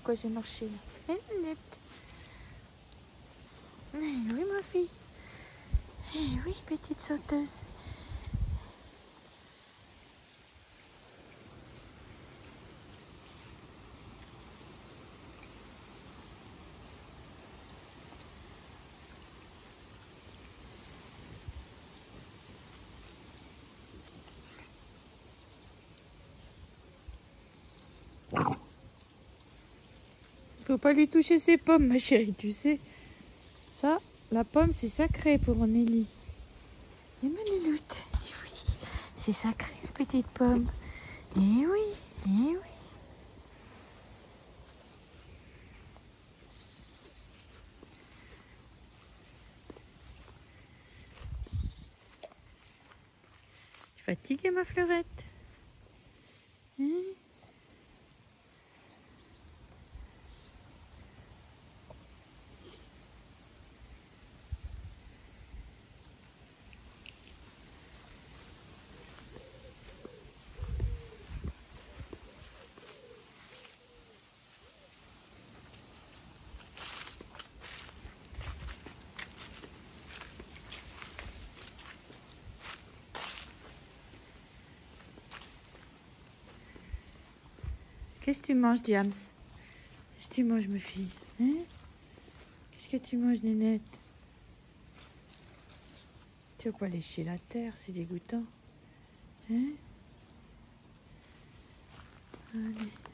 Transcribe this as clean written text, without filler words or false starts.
pourquoi j'ai marché là. Hein, Nénette? Eh oui, ma fille. Eh oui, petite sauteuse. Faut pas lui toucher ses pommes, ma chérie, tu sais. Ça, la pomme, c'est sacré pour Nelly. Et ma louloute, eh oui, c'est sacré, une petite pomme. Eh oui, eh oui. Tu es fatiguée, ma fleurette? Hein? Qu'est-ce que tu manges, Diams? Qu'est-ce que tu manges, ma fille? Hein? Qu'est-ce que tu manges, Nénette? Tu vas pas lécher la terre, c'est dégoûtant. Hein? Allez.